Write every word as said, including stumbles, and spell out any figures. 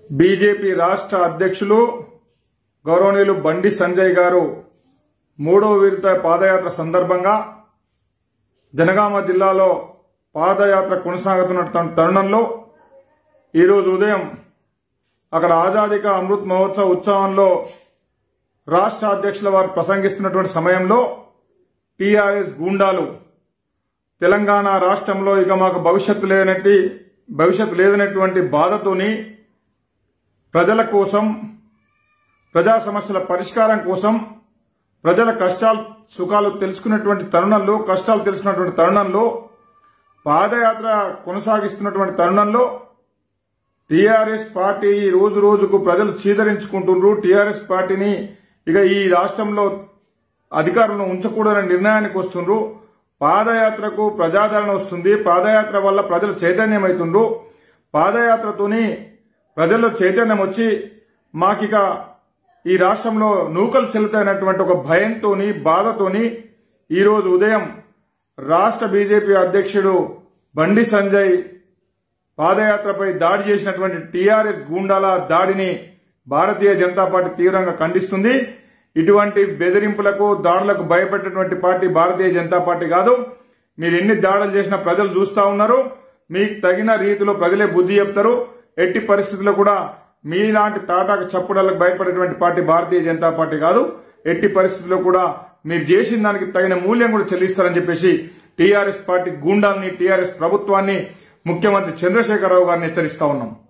BJP రాష్ట్ర అధ్యక్షులు గౌరవనీయులు బండి సంజయ్ గారు మూడవ విడత పాదయాత్ర సందర్భంగా జనగామ జిల్లాలో పాదయాత్ర కొనసాగుతున్న తరుణంలో ఈరోజు ఉదయం అక్కడ ఆజాదీ కా అమృత్ మహోత్సవ్ ఉత్సవంలో రాష్ట్ర అధ్యక్షుల వారు ప్రసంగిస్తున్నటువంటి సమయంలో టీఆర్ఎస్ గూండాలు తెలంగాణ రాష్ట్రంలో ఇక మాకు భవిష్యత్తు లేనట్టి భవిష్యత్తు లేదనేటువంటి బాధతోని ప్రజల కోసం ప్రజా సమస్యల పరిష్కారం కోసం ప్రజల కష్టాలు సుఖాలు తెలుసుకున్నటువంటి తరుణంలో కష్టాలు తెలుసుకున్నటువంటి తరుణంలో పాదయాత్ర కొనసాగిస్తున్నటువంటి తరుణంలో టీఆర్ఎస్ పార్టీ రోజు రోజుకు ప్రజలు చీదరించుకుంటున్నారు. టీఆర్ఎస్ పార్టీని ఇక ఈ రాష్ట్రంలో అధికారులను ఉంచకూడదనే నిర్ణయానికి వస్తున్నారు. పాదయాత్రకు ప్రజాదరణ వస్తుంది. పాదయాత్ర వల్ల ప్రజలు చైతన్యమవుతుండ్రు. పాదయాత్రతోని ప్రజల్లో చైతన్యం వచ్చి మాకిక ఈ రాష్ట్రంలో నూకలు చెల్లుతాయన్నటువంటి ఒక భయంతోని బాధతోని ఈరోజు ఉదయం రాష్ట్ర బీజేపీ అధ్యక్షుడు బండి సంజయ్ పాదయాత్రపై దాడి చేసినటువంటి టీఆర్ఎస్ గూండాల దాడిని భారతీయ జనతా పార్టీ తీవ్రంగా ఖండిస్తుంది. ఇటువంటి బెదిరింపులకు దాడులకు భయపెట్టినటువంటి పార్టీ భారతీయ జనతా పార్టీ కాదు. మీరు ఎన్ని దాడులు చేసినా ప్రజలు చూస్తా ఉన్నారు. మీకు తగిన రీతిలో ప్రజలే బుద్ధి చెప్తారు. ఎట్టి పరిస్థితుల్లో కూడా మీలాంటి తాటాకు చప్పుడలకు భయపడేటువంటి పార్టీ భారతీయ జనతా పార్టీ కాదు. ఎట్టి పరిస్థితుల్లో కూడా మీరు చేసిన దానికి తగిన మూల్యం కూడా చెల్లిస్తారని చెప్పేసి టీఆర్ఎస్ పార్టీ గూండాల్ని టీఆర్ఎస్ ప్రభుత్వాన్ని ముఖ్యమంత్రి చంద్రశేఖరరావు గారిని హెచ్చరిస్తా ఉన్నాం.